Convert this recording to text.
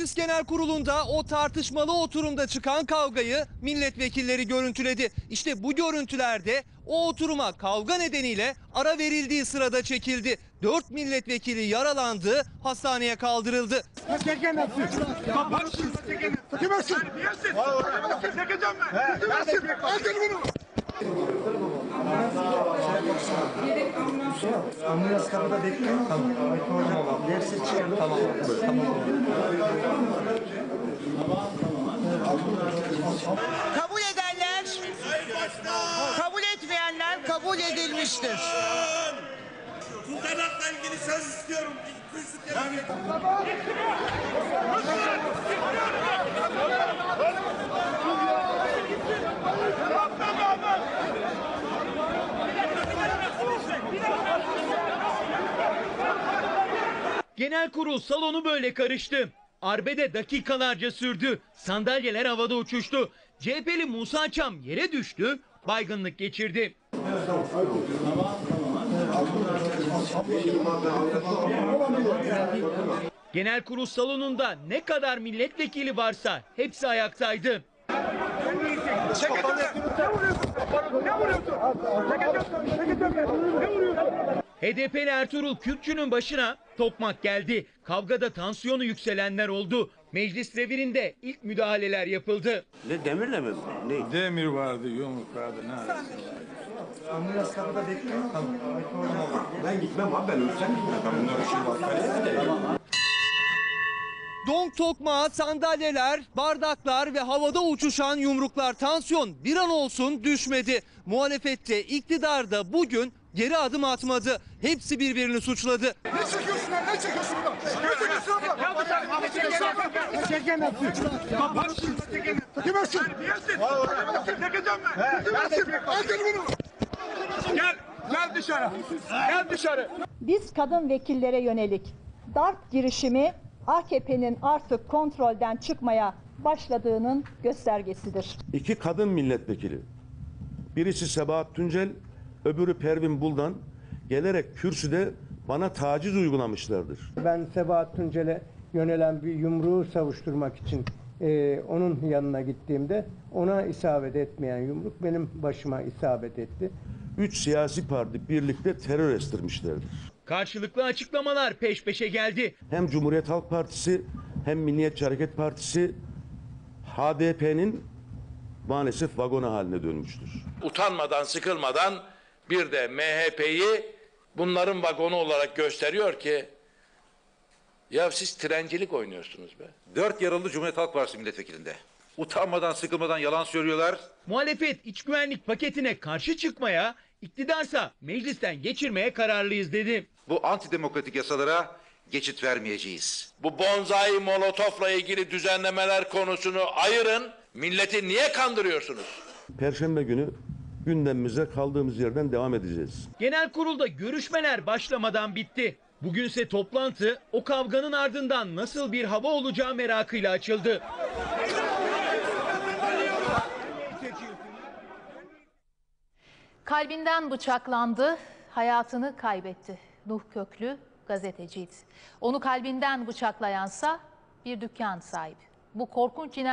Meclis Genel Kurulu'nda o tartışmalı oturumda çıkan kavgayı milletvekilleri görüntüledi. İşte bu görüntülerde o oturuma kavga nedeniyle ara verildiği sırada çekildi. 4 milletvekili yaralandı, hastaneye kaldırıldı. Ambulans kapıda bekliyor. Tamam. Dersi çıkın. Tamam. Kabul edenler, kabul etmeyenler kabul edilmiştir. Tutanakla ilgili söz istiyorum. Genel kurul salonu böyle karıştı. Arbede dakikalarca sürdü. Sandalyeler havada uçuştu. CHP'li Musa Çam yere düştü, baygınlık geçirdi. Genel kurul salonunda ne kadar milletvekili varsa hepsi ayaktaydı. HDP'li Ertuğrul Kürkçü'nün başına tokmak geldi. Kavgada tansiyonu yükselenler oldu. Meclis revirinde ilk müdahaleler yapıldı. Ne demirle mi? Ne? Demir vardı, yumruk vardı. Ne? Ambulans kapıda bekliyor. Tamam. Ben gitmem abi, ben ölsem gitmem. Ben bunları şimdi Donk tokmağı, sandalyeler, bardaklar ve havada uçuşan yumruklar, tansiyon bir an olsun düşmedi. Muhalefette, iktidarda bugün geri adım atmadı. Hepsi birbirini suçladı. Ne çekiyorsun lan? Ne çekiyorsun burada? Ne çekiyorsun abla? Ne çekiyorsun abla? Çekemezsin. Kapat. Çekemezsin. Çekeceğim ben. Çekemezsin. Al bunu. Gel dışarı. Gel dışarı. Biz kadın vekillere yönelik darp girişimi AKP'nin artık kontrolden çıkmaya başladığının göstergesidir. 2 kadın milletvekili, birisi Sebahat Tuncel, öbürü Pervin Buldan gelerek kürsüde bana taciz uygulamışlardır. Ben Sebahat Tuncel'e yönelen bir yumruğu savuşturmak için onun yanına gittiğimde ona isabet etmeyen yumruk benim başıma isabet etti. 3 siyasi parti birlikte terör estirmişlerdir. Karşılıklı açıklamalar peş peşe geldi. Hem Cumhuriyet Halk Partisi hem Milliyetçi Hareket Partisi HDP'nin maalesef vagonu haline dönmüştür. Utanmadan, sıkılmadan bir de MHP'yi bunların vagonu olarak gösteriyor ki ya siz trencilik oynuyorsunuz be. 4 yaralı Cumhuriyet Halk Partisi milletvekilinde. Utanmadan, sıkılmadan yalan söylüyorlar. Muhalefet iç güvenlik paketine karşı çıkmaya, iktidarsa meclisten geçirmeye kararlıyız dedi. Bu antidemokratik yasalara geçit vermeyeceğiz. Bu bonzai molotofla ilgili düzenlemeler konusunu ayırın. Milleti niye kandırıyorsunuz? Perşembe günü gündemimize kaldığımız yerden devam edeceğiz. Genel kurulda görüşmeler başlamadan bitti. Bugünse toplantı o kavganın ardından nasıl bir hava olacağı merakıyla açıldı. Kalbinden bıçaklandı, hayatını kaybetti. Nuh Köklü gazeteciydi. Onu kalbinden bıçaklayansa bir dükkan sahibi. Bu korkunç cinayet